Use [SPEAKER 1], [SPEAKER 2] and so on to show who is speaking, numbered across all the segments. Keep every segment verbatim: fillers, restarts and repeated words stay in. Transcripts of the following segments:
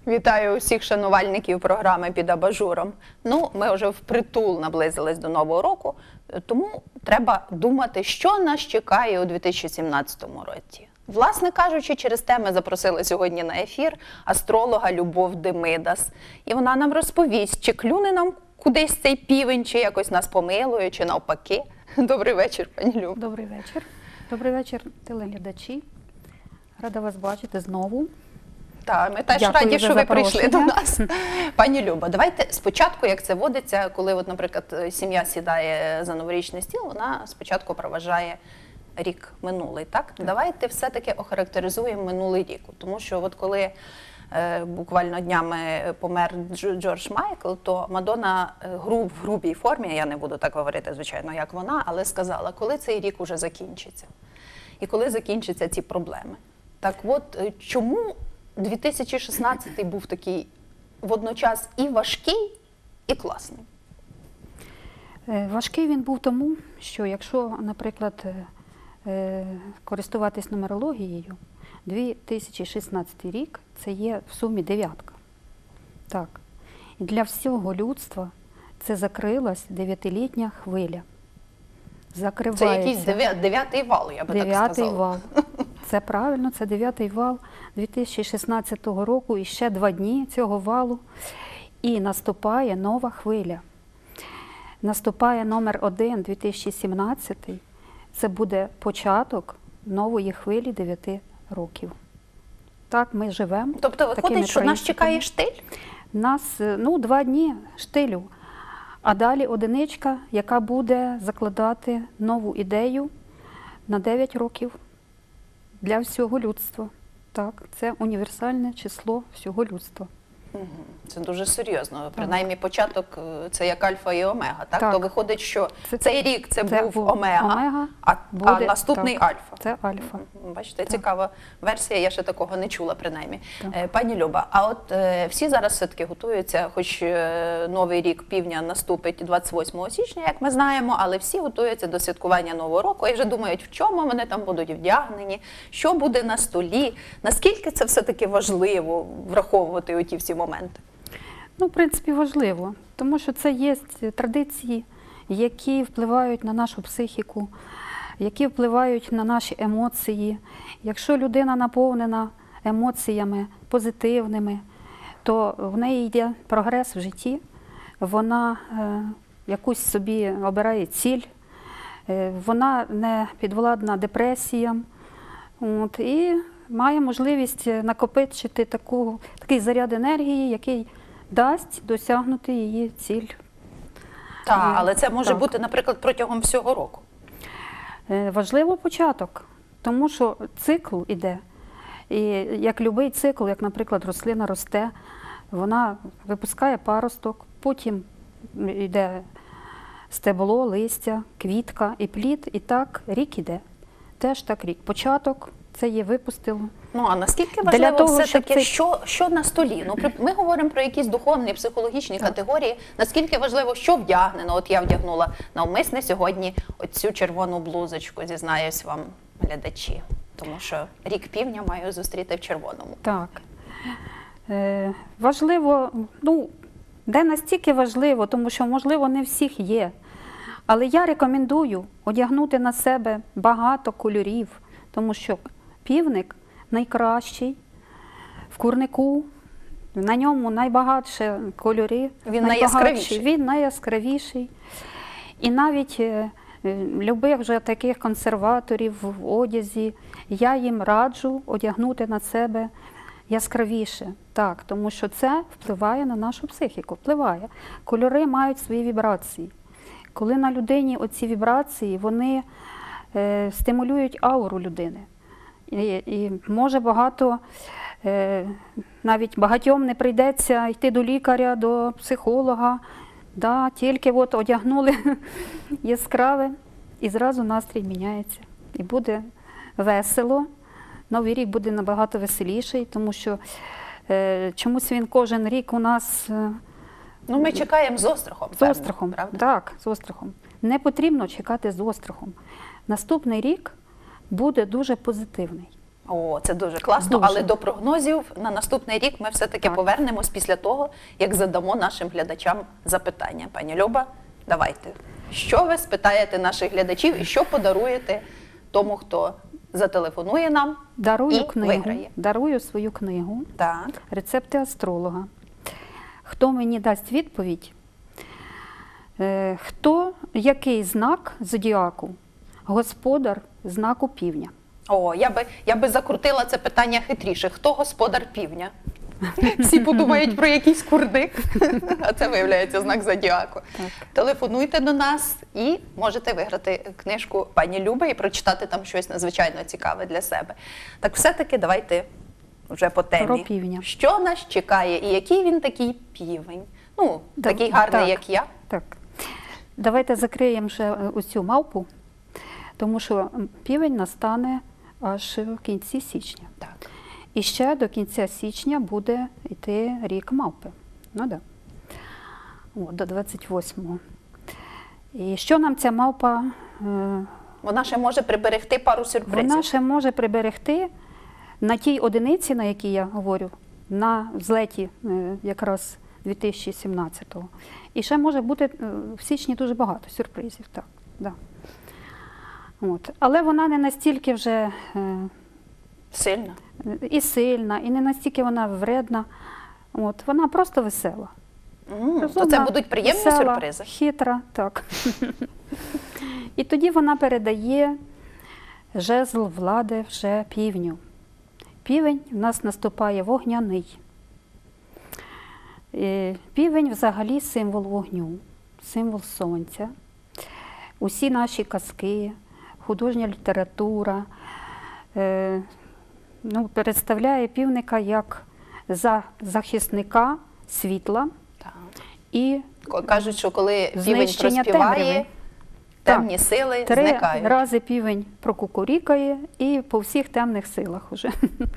[SPEAKER 1] Вітаю усіх шанувальників програми «Під абажуром». Ну, ми вже впритул наблизились до Нового року, тому треба думати, що нас чекає у дві тисячі сімнадцятому році. Власне кажучи, через те ми запросили сьогодні на ефір астролога Любов Демидас. І вона нам розповість, чи клюне нам кудись цей півень, чи якось нас помилує, чи навпаки. Добрий вечір, пані Любо.
[SPEAKER 2] Добрий вечір. Добрий вечір, телеглядачі. Рада вас бачити знову.
[SPEAKER 1] Так, ми теж
[SPEAKER 2] Дякую
[SPEAKER 1] раді,
[SPEAKER 2] за
[SPEAKER 1] що ви прийшли до
[SPEAKER 2] запрошення.
[SPEAKER 1] нас. Пані Любо, давайте спочатку, як це водиться, коли, от, наприклад, сім'я сідає за новорічний стіл, вона спочатку проважає рік минулий, так? Так. Давайте все-таки охарактеризуємо минулий рік, тому що от коли е, буквально днями помер Джордж Майкл, то Мадонна груб, в грубій формі, я не буду так говорити, звичайно, як вона, але сказала, коли цей рік уже закінчиться і коли закінчаться ці проблеми. Так от, чому дві тисячі шістнадцятий був такий водночас і важкий, і класний?
[SPEAKER 2] Важкий він був тому, що якщо, наприклад, користуватись нумерологією, дві тисячі шістнадцятий рік – це є в сумі дев'ятка. Так. І для всього людства це закрилась дев'ятилітня хвиля. Закривається.
[SPEAKER 1] Це якийсь дев'ятий вал, я би так сказала.
[SPEAKER 2] Дев'ятий вал. Це правильно, це дев'ятий вал дві тисячі шістнадцятого року, і ще два дні цього валу, і наступає нова хвиля. Наступає номер один, дві тисячі сімнадцятий, це буде початок нової хвилі дев'яти років. Так, ми живемо.
[SPEAKER 1] Тобто виходить, що нас чекає штиль?
[SPEAKER 2] Нас, ну, два дні штилю, а далі одиничка, яка буде закладати нову ідею на дев'ять років. Для всього людства. Так, це універсальне число всього людства.
[SPEAKER 1] Це дуже серйозно. Так. Принаймні початок – це як альфа і омега. Так?
[SPEAKER 2] Так.
[SPEAKER 1] То виходить, що
[SPEAKER 2] це,
[SPEAKER 1] цей рік це, це був омега,
[SPEAKER 2] омега
[SPEAKER 1] а,
[SPEAKER 2] буде,
[SPEAKER 1] а наступний
[SPEAKER 2] так,
[SPEAKER 1] альфа.
[SPEAKER 2] Це альфа.
[SPEAKER 1] Бачите,
[SPEAKER 2] так.
[SPEAKER 1] Цікава версія, я ще такого не чула принаймні.
[SPEAKER 2] Так.
[SPEAKER 1] Пані Люба, а от е, всі зараз все-таки готуються, хоч е, новий рік півня наступить двадцять восьмого січня, як ми знаємо, але всі готуються до святкування Нового року і вже думають, в чому вони там будуть вдягнені, що буде на столі, наскільки це все-таки важливо враховувати оті всі моменти?
[SPEAKER 2] Ну, в принципі, важливо, тому що це є традиції, які впливають на нашу психіку, які впливають на наші емоції. Якщо людина наповнена емоціями позитивними, то в неї йде прогрес в житті, вона е, якусь собі обирає ціль, е, вона не підвладна депресіям, от, і має можливість накопичити таку, такий заряд енергії, який дасть досягнути її ціль.
[SPEAKER 1] Так, але це може
[SPEAKER 2] так.
[SPEAKER 1] бути, наприклад, протягом всього року.
[SPEAKER 2] Важливо початок, тому що цикл іде. І як будь-який цикл, як, наприклад, рослина росте, вона випускає паросток, потім йде стебло, листя, квітка і плід, і так рік іде. Теж так рік. Початок – це є випустило.
[SPEAKER 1] Ну, а наскільки важливо все-таки, це... що, що на столі? Ну, ми говоримо про якісь духовні, психологічні так. категорії. Наскільки важливо, що вдягнено? От я вдягнула навмисне сьогодні оцю червону блузочку, зізнаюсь вам, глядачі. Тому що рік півня маю зустріти в червоному.
[SPEAKER 2] Так. Е, важливо, ну, де настільки важливо, тому що, можливо, не всіх є. Але я рекомендую одягнути на себе багато кольорів, тому що півник найкращий в курнику, на ньому найбагатше кольори.
[SPEAKER 1] Він найяскравіший.
[SPEAKER 2] Він найяскравіший. І навіть е, любих вже таких консерваторів в одязі, я їм раджу одягнути на себе яскравіше. Так, тому що це впливає на нашу психіку, впливає. Кольори мають свої вібрації. Коли на людині оці вібрації, вони е, стимулюють ауру людини. І, і може багато, е, навіть багатьом не прийдеться йти до лікаря, до психолога, да, тільки от одягнули яскраве, і зразу настрій міняється. І буде весело, новий рік буде набагато веселіший, тому що е, чомусь він кожен рік у нас... Е,
[SPEAKER 1] ну, ми чекаємо з острахом.
[SPEAKER 2] З острахом, правда? Так, з острахом. Не потрібно чекати з острахом. Наступний рік буде дуже позитивний.
[SPEAKER 1] О, це дуже класно,
[SPEAKER 2] Дуже.
[SPEAKER 1] але до прогнозів на наступний рік ми все-таки
[SPEAKER 2] Так.
[SPEAKER 1] повернемось після того, як задамо нашим глядачам запитання. Пані Люба, давайте. Що ви спитаєте наших глядачів і що подаруєте тому, хто зателефонує нам
[SPEAKER 2] Дарую
[SPEAKER 1] і
[SPEAKER 2] книгу,
[SPEAKER 1] виграє?
[SPEAKER 2] дарую свою книгу
[SPEAKER 1] Так.
[SPEAKER 2] «Рецепти астролога». Хто мені дасть відповідь, е, хто, який знак зодіаку, господар знаку півня?
[SPEAKER 1] О, я би, я би закрутила це питання хитріше. Хто господар півня? Всі подумають про якийсь курник, а це виявляється знак зодіаку.
[SPEAKER 2] Так.
[SPEAKER 1] Телефонуйте до нас і можете виграти книжку пані Люби і прочитати там щось надзвичайно цікаве для себе. Так все-таки давайте вже по темі.
[SPEAKER 2] Про півня.
[SPEAKER 1] Що нас чекає і який він такий півень? Ну,
[SPEAKER 2] Да-
[SPEAKER 1] такий гарний,
[SPEAKER 2] так,
[SPEAKER 1] як я.
[SPEAKER 2] Так. Давайте закриємо вже е, ось цю мавпу, тому що півень настане аж в кінці січня.
[SPEAKER 1] Так.
[SPEAKER 2] І ще до кінця січня буде йти рік мавпи. Ну да. От, до двадцять восьмого. І що нам ця мавпа, е,
[SPEAKER 1] Вона ще може приберегти пару сюрпризів.
[SPEAKER 2] вона ще може приберегти на тій одиниці, на якій я говорю, на взлеті е, якраз дві тисячі сімнадцятого. І ще може бути е, в січні дуже багато сюрпризів. Так, да. От. Але вона не настільки вже е,
[SPEAKER 1] Сильно.
[SPEAKER 2] і сильна, і не настільки вона вредна. От. Вона просто весела.
[SPEAKER 1] М, То це
[SPEAKER 2] Розумна,
[SPEAKER 1] будуть приємні
[SPEAKER 2] весела,
[SPEAKER 1] сюрпризи.
[SPEAKER 2] хитра, так. І тоді вона передає жезл влади вже півню. Півень в нас наступає вогняний. Е, Півень взагалі символ вогню, символ сонця. Усі наші казки, художня література е, ну, представляє півника як за захисника світла
[SPEAKER 1] Так.
[SPEAKER 2] і
[SPEAKER 1] Ко- Кажуть, що коли півень
[SPEAKER 2] знищення
[SPEAKER 1] проспіває,
[SPEAKER 2] темряви.
[SPEAKER 1] темні сили
[SPEAKER 2] Три
[SPEAKER 1] зникають.
[SPEAKER 2] рази півень прокукурікає і по всіх темних силах уже.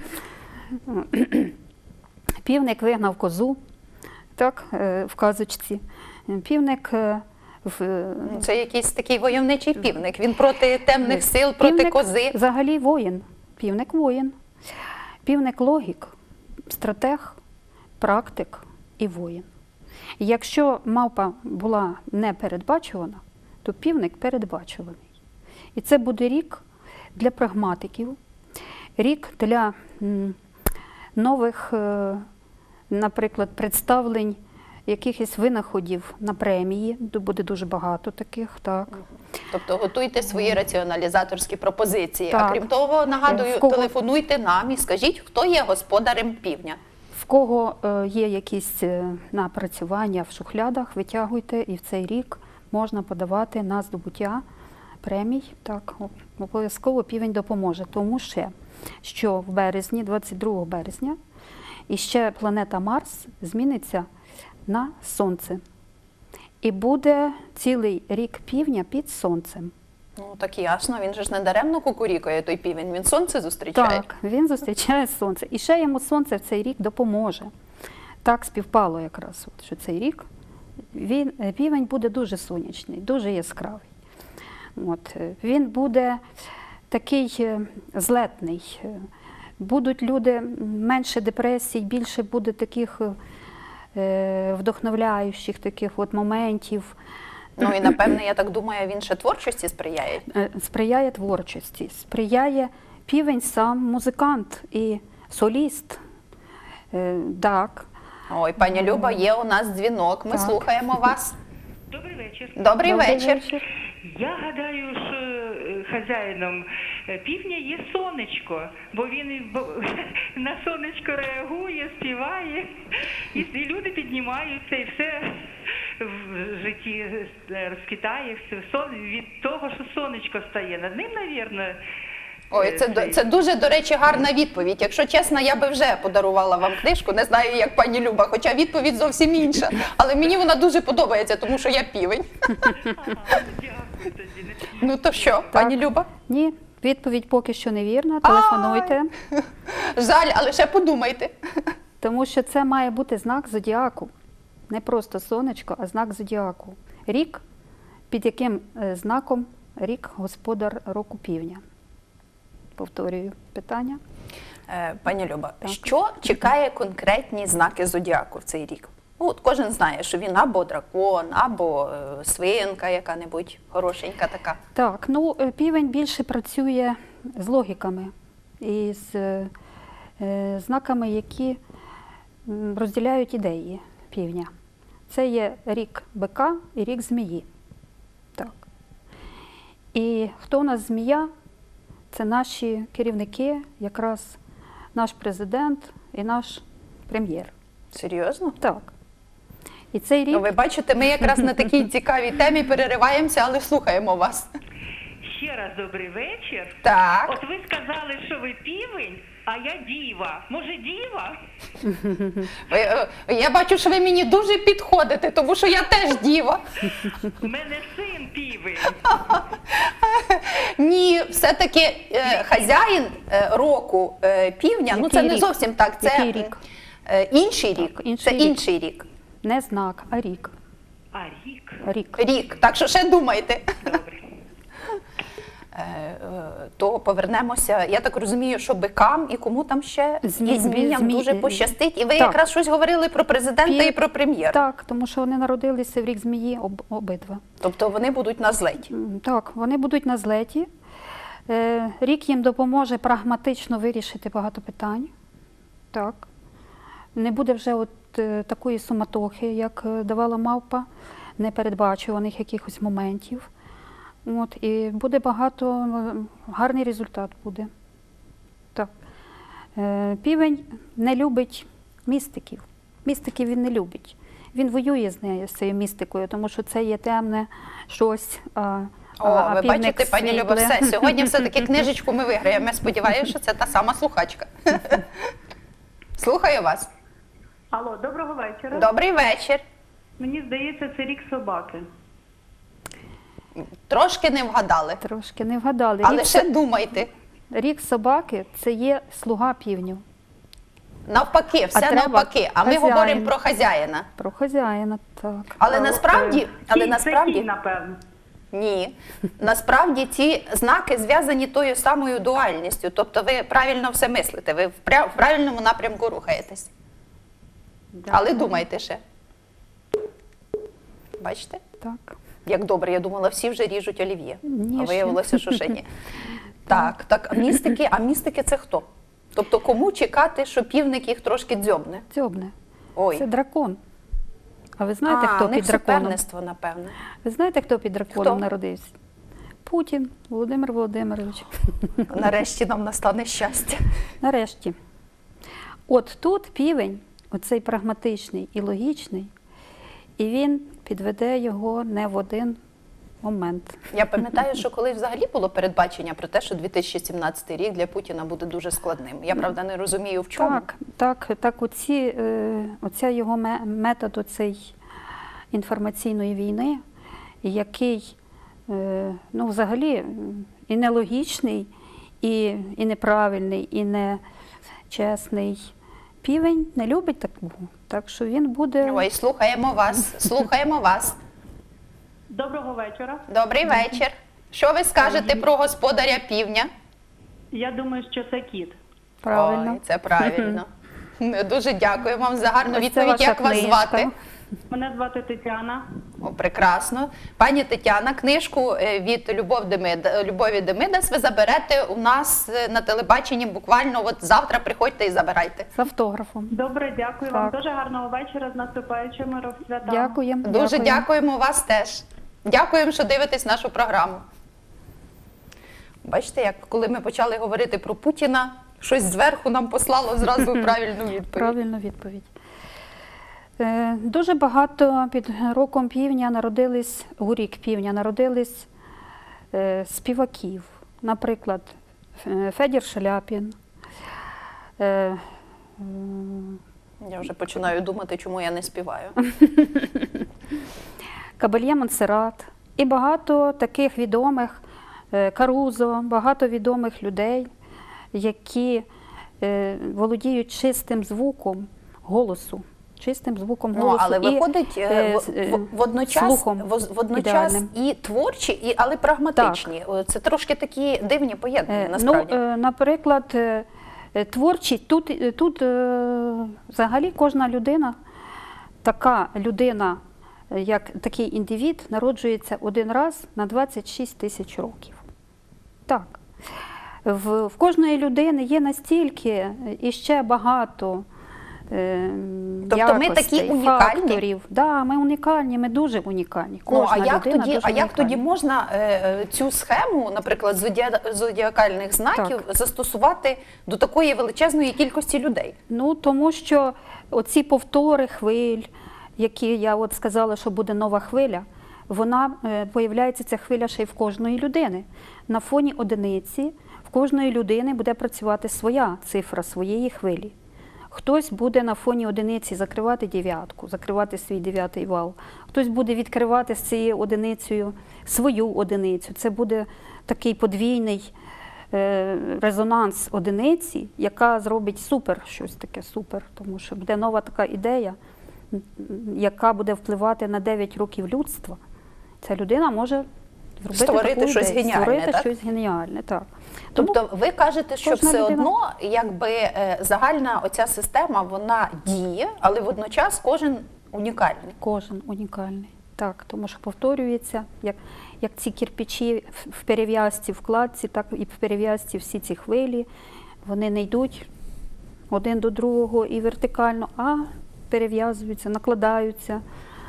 [SPEAKER 2] Півник вигнав козу, так, е, в казочці. Півник е, в,
[SPEAKER 1] Це якийсь такий войовничий півник. Він проти темних сил, проти
[SPEAKER 2] півник
[SPEAKER 1] кози.
[SPEAKER 2] взагалі воїн. Півник воїн. Півник логік, стратег, практик і воїн. І якщо мавпа була непередбачувана, то півник передбачуваний. І це буде рік для прагматиків, рік для м, нових, е, наприклад, представлень якихось винаходів на премії. Буде дуже багато таких, так.
[SPEAKER 1] Тобто готуйте свої раціоналізаторські пропозиції. А
[SPEAKER 2] Так.
[SPEAKER 1] крім того, нагадую,
[SPEAKER 2] В кого-
[SPEAKER 1] телефонуйте нам і скажіть, хто є господарем півня.
[SPEAKER 2] В кого е, є якісь е, напрацювання в шухлядах, витягуйте, і в цей рік можна подавати на здобуття премій. Так, о- обов'язково півень допоможе. Тому ще, що в березні, двадцять другого березня, іще планета Марс зміниться на Сонце. І буде цілий рік півня під Сонцем.
[SPEAKER 1] Ну так ясно, він же ж не даремно кукурікає той півень, він сонце зустрічає.
[SPEAKER 2] Так, він зустрічає сонце. І ще йому сонце в цей рік допоможе. Так співпало якраз, от, що цей рік він, півень буде дуже сонячний, дуже яскравий. От, е, він буде такий е, злетний. Е, Будуть люди м, менше депресій, більше буде таких е, вдохновляючих таких от моментів.
[SPEAKER 1] Ну і напевне, я так думаю, він ще творчості сприяє.
[SPEAKER 2] Е, Сприяє творчості, сприяє півень сам музикант і соліст. Е, Так.
[SPEAKER 1] Ой, пані Люба, є у нас дзвінок, ми
[SPEAKER 2] Так.
[SPEAKER 1] слухаємо вас.
[SPEAKER 3] Добрий вечір.
[SPEAKER 1] Добрий,
[SPEAKER 2] Добрий
[SPEAKER 1] вечір.
[SPEAKER 2] вечір.
[SPEAKER 3] Я гадаю, що е, хазяїном е, півня є сонечко, бо він і бо- на сонечко реагує, співає, і, і люди піднімаються, і все в житті е, розквітає, все сон від того, що сонечко стає над ним, навірно.
[SPEAKER 1] Ой, це, до- це дуже, до речі, гарна відповідь. Якщо чесно, я би вже подарувала вам книжку, не знаю, як пані Люба, хоча відповідь зовсім інша. Але мені вона дуже подобається, тому що я півень.
[SPEAKER 3] Дякую тоді.
[SPEAKER 1] Ну то що, пані Люба?
[SPEAKER 2] Ні, відповідь поки що невірна, телефонуйте,
[SPEAKER 1] Жаль, але ще подумайте.
[SPEAKER 2] тому що це має бути знак зодіаку. Не просто сонечко, а знак зодіаку. Рік, під яким е, знаком рік господар року півня. Повторюю питання.
[SPEAKER 1] Е, Пані Люба, що чекає конкретні знаки зодіаку в цей рік? Ну, от кожен знає, що він або дракон, або е, свинка яка-небудь хорошенька така.
[SPEAKER 2] Так, ну е, півень більше працює з логіками і з е, е, знаками, які м, розділяють ідеї півня. Це є рік бика і рік змії. Так. І хто у нас змія? Це наші керівники, якраз наш президент і наш прем'єр.
[SPEAKER 1] Серйозно?
[SPEAKER 2] Так. І цей рік
[SPEAKER 1] Ну, ви бачите, ми якраз на такій цікавій темі перериваємося, але слухаємо вас.
[SPEAKER 3] Ще раз добрий вечір.
[SPEAKER 1] Так.
[SPEAKER 3] От ви сказали, що ви півень, а я діва. Може, діва?
[SPEAKER 1] Ви, е, я бачу, що ви мені дуже підходите, тому що я теж діва.
[SPEAKER 3] У мене син півень.
[SPEAKER 1] Ні, все-таки е, хазяїн е, року е, півня, ну
[SPEAKER 2] Який
[SPEAKER 1] це не
[SPEAKER 2] рік?
[SPEAKER 1] зовсім так, це
[SPEAKER 2] Який рік?
[SPEAKER 1] е, інший рік.
[SPEAKER 2] Так, інший
[SPEAKER 1] це
[SPEAKER 2] рік.
[SPEAKER 1] інший рік.
[SPEAKER 2] не знак, а рік.
[SPEAKER 3] А рік?
[SPEAKER 2] Рік.
[SPEAKER 1] Рік. Так що ще думайте.
[SPEAKER 3] Добре.
[SPEAKER 1] Е, е, То повернемося. Я так розумію, що бикам і кому там ще
[SPEAKER 2] Змі-
[SPEAKER 1] і зміям
[SPEAKER 2] змі-
[SPEAKER 1] дуже пощастить. І ви
[SPEAKER 2] Так.
[SPEAKER 1] якраз щось говорили про президента
[SPEAKER 2] Пів-
[SPEAKER 1] і про прем'єра.
[SPEAKER 2] Так, тому що вони народилися в рік змії об, обидва.
[SPEAKER 1] Тобто вони будуть на злеті.
[SPEAKER 2] М, Так, вони будуть на злеті. Е, Рік їм допоможе прагматично вирішити багато питань. Так. Не буде вже от е, такої суматохи, як е, давала мавпа, непередбачуваних якихось моментів. От, і буде багато, е, гарний результат буде. Так. Е, Півень не любить містиків. Містиків він не любить. Він воює з нею, з цією містикою, тому що це є темне щось. А,
[SPEAKER 1] О,
[SPEAKER 2] а
[SPEAKER 1] ви
[SPEAKER 2] півник
[SPEAKER 1] бачите, пані Люба,
[SPEAKER 2] світле.
[SPEAKER 1] все. Сьогодні все-таки книжечку ми виграємо. Я сподіваюся, що це та сама слухачка. Слухаю вас.
[SPEAKER 4] Алло, доброго вечора.
[SPEAKER 1] Добрий вечір.
[SPEAKER 4] Мені здається, це рік собаки.
[SPEAKER 1] Трошки не вгадали,
[SPEAKER 2] Трошки не вгадали.
[SPEAKER 1] але
[SPEAKER 2] Рік,
[SPEAKER 1] ще думайте.
[SPEAKER 2] рік собаки – це є слуга півню.
[SPEAKER 1] Навпаки, все
[SPEAKER 2] треба
[SPEAKER 1] навпаки. А ми
[SPEAKER 2] хазяїн.
[SPEAKER 1] говоримо про хазяїна.
[SPEAKER 2] Про хазяїна, так.
[SPEAKER 1] Але
[SPEAKER 4] Е,
[SPEAKER 1] насправді, але
[SPEAKER 4] Кінь, це
[SPEAKER 1] насправді
[SPEAKER 4] кінь, напевно.
[SPEAKER 1] ні. Насправді ці знаки зв'язані тою самою дуальністю. Тобто ви правильно все мислите, ви в пря- в правильному напрямку рухаєтесь. Але думайте ще. Бачите?
[SPEAKER 2] Так.
[SPEAKER 1] Як добре, я думала, всі вже ріжуть олів'є.
[SPEAKER 2] Ні,
[SPEAKER 1] А
[SPEAKER 2] ще.
[SPEAKER 1] виявилося, що ще ні. Так, так, а містики, а містики це хто? Тобто кому чекати, що півник їх трошки дзьобне?
[SPEAKER 2] Дзьобне.
[SPEAKER 1] Ой.
[SPEAKER 2] Це дракон. А ви знаєте,
[SPEAKER 1] а,
[SPEAKER 2] хто
[SPEAKER 1] у них
[SPEAKER 2] під драконом?
[SPEAKER 1] суперництво, напевно.
[SPEAKER 2] Ви знаєте, хто під драконом
[SPEAKER 1] Хто?
[SPEAKER 2] народився? Путін Володимир Володимирович.
[SPEAKER 1] Нарешті нам настане щастя.
[SPEAKER 2] Нарешті. От тут півень, оцей прагматичний і логічний, і він підведе його не в один момент.
[SPEAKER 1] Я пам'ятаю, що колись взагалі було передбачення про те, що дві тисячі сімнадцятий рік для Путіна буде дуже складним. Я, правда, не розумію, в чому.
[SPEAKER 2] Так, так, так оці, е, оця його ме- метод оцей інформаційної війни, який е, ну, взагалі м, і нелогічний, і, і неправильний, і не чесний. Півень не любить такого, так що він буде...
[SPEAKER 1] Ой, слухаємо вас, слухаємо вас.
[SPEAKER 4] Доброго вечора.
[SPEAKER 1] Добрий вечір. Що ви скажете про господаря півня?
[SPEAKER 4] Я думаю, що це кіт.
[SPEAKER 2] Правильно.
[SPEAKER 1] Ой, це правильно. Дуже дякую вам за гарну
[SPEAKER 2] Ось це
[SPEAKER 1] відповідь.
[SPEAKER 2] ваша
[SPEAKER 1] Як вас
[SPEAKER 2] книжка.
[SPEAKER 1] звати?
[SPEAKER 4] Мене звати Тетяна.
[SPEAKER 1] О, прекрасно. Пані Тетяна, книжку е, від Любов Демида, Любові Демидас ви заберете у нас е, на телебаченні буквально от завтра приходьте і забирайте.
[SPEAKER 2] З автографом.
[SPEAKER 4] Добре, дякую вам.
[SPEAKER 2] Так.
[SPEAKER 4] Дуже гарного вечора з наступаючими святами.
[SPEAKER 2] Дякуємо.
[SPEAKER 1] Дуже
[SPEAKER 2] дякуємо.
[SPEAKER 1] дякуємо вас теж. Дякуємо, що дивитесь нашу програму. Бачите, як коли ми почали говорити про Путіна, щось зверху нам послало зразу правильну відповідь.
[SPEAKER 2] Правильна відповідь. Е, Дуже багато під роком півня народились, у рік півня народились е, співаків. Наприклад, Ф- Федір Шаляпін. Е, м,
[SPEAKER 1] Я вже починаю думати, чому я не співаю.
[SPEAKER 2] Кабельє Монсеррат і багато таких відомих, е, Карузо, багато відомих людей, які е, володіють чистим звуком голосу. Чистим звуком
[SPEAKER 1] Ну,
[SPEAKER 2] голосу
[SPEAKER 1] але
[SPEAKER 2] і,
[SPEAKER 1] виходить е,
[SPEAKER 2] е,
[SPEAKER 1] в-
[SPEAKER 2] з- е,
[SPEAKER 1] в- водночас,
[SPEAKER 2] слухом
[SPEAKER 1] воз- водночас
[SPEAKER 2] ідеальним.
[SPEAKER 1] і творчі, і, але прагматичні. О, Це трошки такі дивні поєднання,
[SPEAKER 2] Е,
[SPEAKER 1] насправді.
[SPEAKER 2] Ну, е, наприклад, е, Е, Творчість, тут, е, тут е, взагалі кожна людина, така людина, е, як такий індивід, народжується один раз на двадцять шість тисяч років. Так. В, в кожної людини є настільки е, і ще багато е,
[SPEAKER 1] Тобто ми
[SPEAKER 2] якостей,
[SPEAKER 1] такі унікальні?
[SPEAKER 2] факторів. Да, ми унікальні, ми дуже унікальні.
[SPEAKER 1] Ну, а
[SPEAKER 2] Кожна
[SPEAKER 1] як
[SPEAKER 2] людина
[SPEAKER 1] тоді,
[SPEAKER 2] дуже
[SPEAKER 1] а як тоді
[SPEAKER 2] унікальна.
[SPEAKER 1] можна е, цю схему, наприклад, зодіа- зодіакальних знаків застосувати до такої величезної кількості людей?
[SPEAKER 2] Ну, тому що оці повтори хвиль, які я от сказала, що буде нова хвиля, вона, е, появляється ця хвиля ще й в кожної людини. На фоні одиниці в кожної людини буде працювати своя цифра своєї хвилі. Хтось буде на фоні одиниці закривати дев'ятку, закривати свій дев'ятий вал. Хтось буде відкривати з цією одиницею свою одиницю. Це буде такий подвійний е, резонанс одиниці, яка зробить супер, щось таке супер, тому що буде нова така ідея, м, яка буде впливати на дев'ять років людства. Ця людина може зробити
[SPEAKER 1] Створити
[SPEAKER 2] таку
[SPEAKER 1] щось
[SPEAKER 2] ідею,
[SPEAKER 1] геніальне,
[SPEAKER 2] створити
[SPEAKER 1] так?
[SPEAKER 2] щось геніальне, так. Тому
[SPEAKER 1] Тобто ви кажете, що
[SPEAKER 2] кожна
[SPEAKER 1] все
[SPEAKER 2] людина-
[SPEAKER 1] одно якби е, загальна оця система, вона діє, але водночас кожен унікальний.
[SPEAKER 2] кожен унікальний. Так, тому що повторюється, як, як ці кирпичі в- в перев'язці, в кладці, так і в перев'язці всі ці хвилі, вони не йдуть один до другого і вертикально, а перев'язуються, накладаються.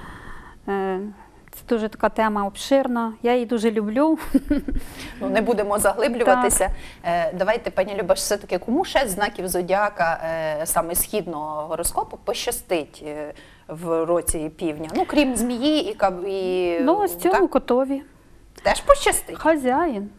[SPEAKER 2] Е, Це дуже така тема обширна, я її дуже люблю.
[SPEAKER 1] Ну, не будемо заглиблюватися. Е, Давайте, пані Люба, все-таки кому ще з знаків зодіака, е, саме східного гороскопу, пощастить е, в році півня? Ну, крім змії і, каб- і
[SPEAKER 2] Ну, ось цьому
[SPEAKER 1] так,
[SPEAKER 2] котові.
[SPEAKER 1] теж пощастить.
[SPEAKER 2] Хазяїн.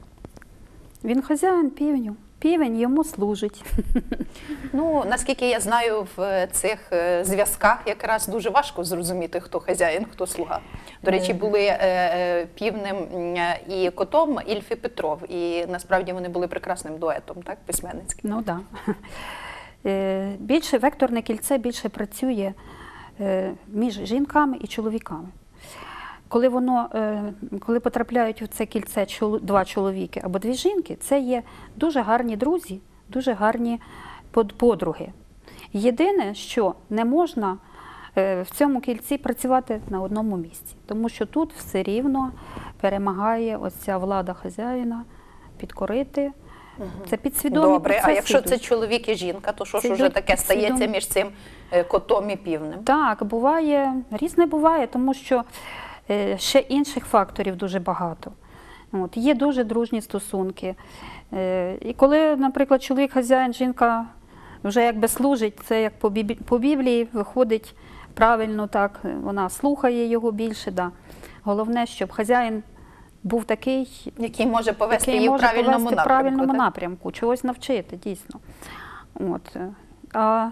[SPEAKER 2] Він хазяїн півню. Півень йому служить.
[SPEAKER 1] Ну, наскільки я знаю, в цих е, зв'язках якраз дуже важко зрозуміти, хто хазяїн, хто слуга. До речі, були е, е, півнем м, і котом Ільф і Петров, і насправді вони були прекрасним дуетом, так, письменницьким.
[SPEAKER 2] Ну так. Да. Е, Більше векторне кільце більше працює е, між жінками і чоловіками. Коли воно, е, коли потрапляють в це кільце чоло- два чоловіки або дві жінки, це є дуже гарні друзі, дуже гарні под- подруги. Єдине, що не можна е, в цьому кільці працювати на одному місці, тому що тут все рівно перемагає ось ця влада хазяїна підкорити. Це підсвідомі
[SPEAKER 1] Добре, а
[SPEAKER 2] процеси
[SPEAKER 1] якщо це
[SPEAKER 2] йдуть.
[SPEAKER 1] чоловік і жінка, то що ж
[SPEAKER 2] Це
[SPEAKER 1] уже
[SPEAKER 2] йдуть
[SPEAKER 1] таке стається
[SPEAKER 2] підсвідомі.
[SPEAKER 1] між цим е, котом і півнем?
[SPEAKER 2] Так, буває, різне буває, тому що е, ще інших факторів дуже багато. От, є дуже дружні стосунки. Е, і коли, наприклад, чоловік хазяїн, жінка вже якби служить, це як по, бібі, по Біблії виходить правильно, так, вона слухає його більше. Да. Головне, щоб хазяїн був такий,
[SPEAKER 1] Який може повести
[SPEAKER 2] який
[SPEAKER 1] її в
[SPEAKER 2] може
[SPEAKER 1] правильному
[SPEAKER 2] повести в
[SPEAKER 1] напрямку.
[SPEAKER 2] правильному
[SPEAKER 1] так?
[SPEAKER 2] напрямку, чогось навчити, дійсно. От. е, А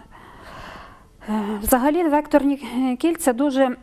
[SPEAKER 2] е, взагалі векторні кільця дуже,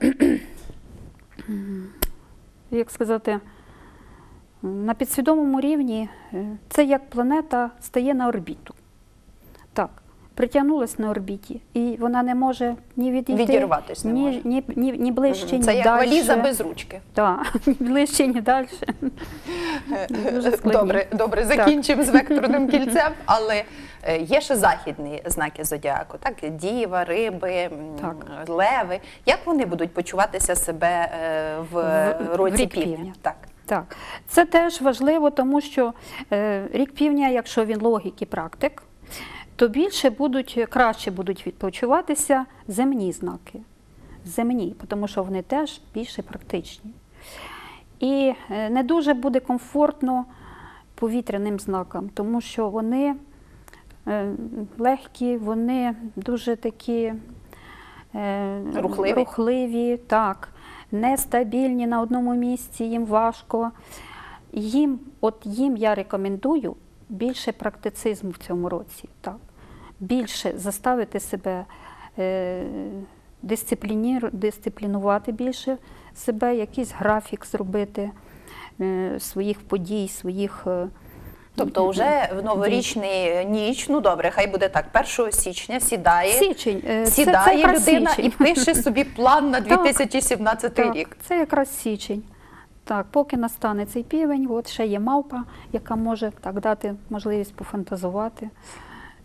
[SPEAKER 2] як сказати, на підсвідомому рівні е, це як планета стає на орбіту. Так, притягнулась на орбіті, і вона не може ні відійти,
[SPEAKER 1] Відірватись не
[SPEAKER 2] ні,
[SPEAKER 1] може.
[SPEAKER 2] ні, ні, ні ближче, ні
[SPEAKER 1] Це як
[SPEAKER 2] дальше.
[SPEAKER 1] валіза без ручки.
[SPEAKER 2] Так, ні ближче, ні далі. Дуже складні.
[SPEAKER 1] Добре, добре, закінчимо з векторним кільцем, але е, є ще західні знаки зодіаку, так? Діва, риби, м,
[SPEAKER 2] Так.
[SPEAKER 1] леви. Як вони будуть почуватися себе е, в,
[SPEAKER 2] В- в
[SPEAKER 1] році
[SPEAKER 2] рік
[SPEAKER 1] півня?
[SPEAKER 2] півня.
[SPEAKER 1] Так.
[SPEAKER 2] Так, це теж важливо, тому що е, рік півня, якщо він логік і практик, то більше будуть, краще будуть відпочиватися земні знаки. Земні, тому що вони теж більше практичні. І е, не дуже буде комфортно повітряним знакам, тому що вони е, легкі, вони дуже такі е,
[SPEAKER 1] Рухливі.
[SPEAKER 2] рухливі, так, нестабільні на одному місці, їм важко. Їм, от їм я рекомендую більше практицизму в цьому році, так. Більше заставити себе е, дисциплінір, дисциплінувати більше себе, якийсь графік зробити е, своїх подій, своїх. е,
[SPEAKER 1] Тобто вже в новорічний ніч, ну добре, хай буде так, першого січня сідає,
[SPEAKER 2] Січень. е, це-
[SPEAKER 1] сідає
[SPEAKER 2] це якраз
[SPEAKER 1] людина
[SPEAKER 2] січень.
[SPEAKER 1] і пише собі план на дві тисячі сімнадцятий
[SPEAKER 2] Так,
[SPEAKER 1] рік.
[SPEAKER 2] це якраз січень. Так, поки настане цей півень, от ще є мавпа, яка може так дати можливість пофантазувати.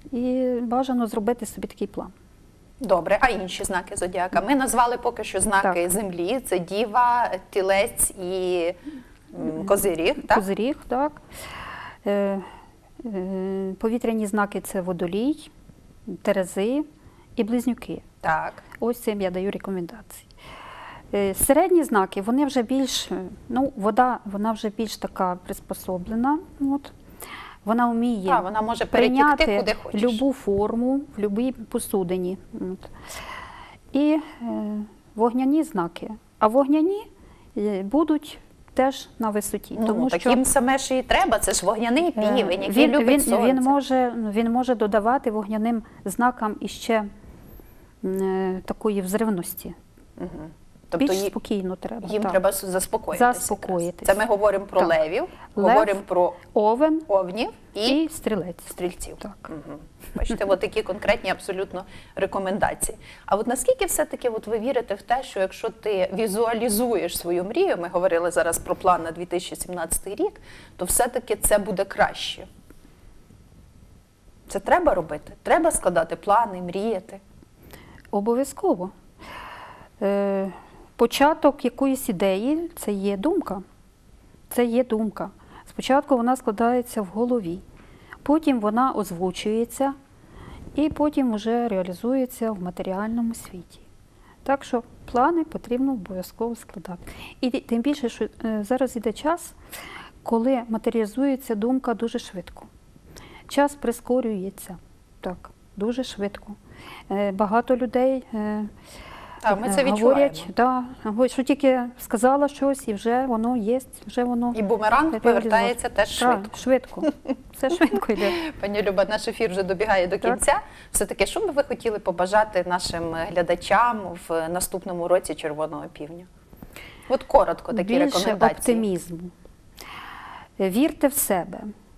[SPEAKER 2] І бажано зробити собі такий план.
[SPEAKER 1] Добре, а інші знаки зодіака? Ми назвали поки що знаки
[SPEAKER 2] Так.
[SPEAKER 1] землі. Це Діва, Тілець і м, Козиріг, так?
[SPEAKER 2] Козиріг, так. Е, е, повітряні знаки – це Водолій, Терези і Близнюки.
[SPEAKER 1] Так.
[SPEAKER 2] Ось цим я даю рекомендації. Е, Середні знаки, вони вже більш, е, ну, вода, вона вже більш така приспособлена. От. Вона вміє
[SPEAKER 1] Так, вона може перетікти
[SPEAKER 2] прийняти
[SPEAKER 1] куди хочеш.
[SPEAKER 2] любу форму в будь-якій посудині. От. І е, вогняні знаки. А вогняні е, будуть теж на висоті.
[SPEAKER 1] Ну,
[SPEAKER 2] тому що
[SPEAKER 1] таким саме ж і треба, це ж вогняний
[SPEAKER 2] Е,
[SPEAKER 1] півень, який
[SPEAKER 2] він,
[SPEAKER 1] любить
[SPEAKER 2] він,
[SPEAKER 1] сонце.
[SPEAKER 2] він, може, він може додавати вогняним знакам іще е, такої взривності.
[SPEAKER 1] Мгм. Тобто
[SPEAKER 2] Більш
[SPEAKER 1] ї-
[SPEAKER 2] спокійно треба.
[SPEAKER 1] їм
[SPEAKER 2] так.
[SPEAKER 1] треба заспокоїтися.
[SPEAKER 2] Заспокоїтися.
[SPEAKER 1] Це ми говоримо про
[SPEAKER 2] Так.
[SPEAKER 1] левів,
[SPEAKER 2] Лев,
[SPEAKER 1] говоримо про
[SPEAKER 2] Овен
[SPEAKER 1] овнів і,
[SPEAKER 2] і стрілець.
[SPEAKER 1] стрільців.
[SPEAKER 2] Так.
[SPEAKER 1] Мгм. Бачите, от такі конкретні абсолютно рекомендації. А от наскільки все-таки от ви вірите в те, що якщо ти візуалізуєш свою мрію, ми говорили зараз про план на дві тисячі сімнадцятий рік, то все-таки це буде краще? Це треба робити? Треба складати плани, мріяти?
[SPEAKER 2] Обов'язково. Е, початок якоїсь ідеї – це є думка. Це є думка. Спочатку вона складається в голові, потім вона озвучується і потім вже реалізується в матеріальному світі. Так що плани потрібно обов'язково складати. І тим більше, що е, зараз іде час, коли матеріалізується думка дуже швидко. Час прискорюється, так, дуже швидко. Е, багато людей е,
[SPEAKER 1] Так, ми це
[SPEAKER 2] е,
[SPEAKER 1] відчуваємо.
[SPEAKER 2] говорять, да, говорять, що тільки сказала щось, і вже воно є, вже воно
[SPEAKER 1] І бумеранг
[SPEAKER 2] реалізовано.
[SPEAKER 1] повертається теж
[SPEAKER 2] Так,
[SPEAKER 1] швидко.
[SPEAKER 2] швидко. Все швидко йде.
[SPEAKER 1] Пані Люба, наш ефір вже добігає до
[SPEAKER 2] Так.
[SPEAKER 1] кінця. Все-таки, що би ви хотіли побажати нашим глядачам в наступному році Червоного півня? От коротко такі
[SPEAKER 2] Більше
[SPEAKER 1] рекомендації.
[SPEAKER 2] оптимізму. Вірте в себе.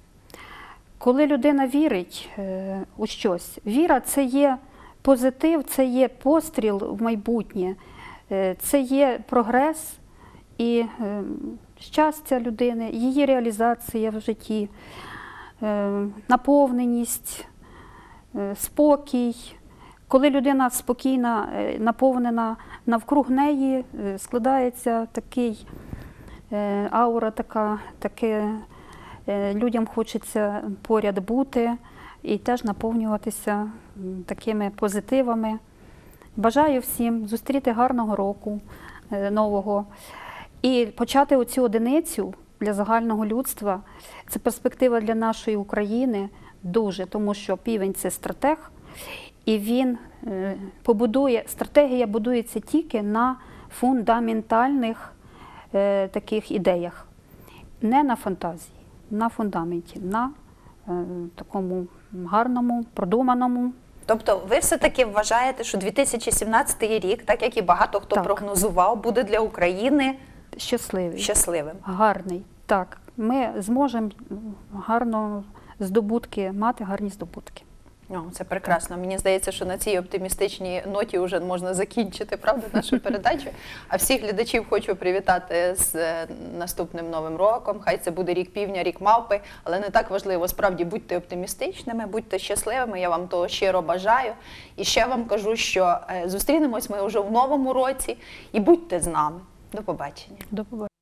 [SPEAKER 2] Коли людина вірить е, у щось, віра – це є позитив, це є постріл в майбутнє, е, це є прогрес і е, щастя людини, її реалізація в житті, е, наповненість, е, спокій. Коли людина спокійна, е, наповнена, навкруг неї е, складається такий е, аура, така, таке, е, людям хочеться поряд бути і теж наповнюватися м, такими позитивами. Бажаю всім зустріти гарного року е, нового і почати оцю одиницю для загального людства. Це перспектива для нашої України дуже, тому що півень – це стратег, і він е, побудує, стратегія будується тільки на фундаментальних е, таких ідеях, не на фантазії, на фундаменті, на е, такому гарному, продуманому.
[SPEAKER 1] Тобто ви все-таки вважаєте, що дві тисячі сімнадцятий рік, так як і багато хто
[SPEAKER 2] Так.
[SPEAKER 1] прогнозував, буде для України
[SPEAKER 2] Щасливий,
[SPEAKER 1] щасливим?
[SPEAKER 2] гарний. Так, ми зможемо гарно здобутки, мати гарні здобутки.
[SPEAKER 1] О, це прекрасно. Мені здається, що на цій оптимістичній ноті вже можна закінчити, правда, нашу передачу. А всіх глядачів хочу привітати з е, наступним Новим роком. Хай це буде рік півня, рік мавпи, але не так важливо. Справді, будьте оптимістичними, будьте щасливими, я вам того щиро бажаю. І ще вам кажу, що е, зустрінемось ми вже в новому році і будьте з нами. До побачення.
[SPEAKER 2] До побачення.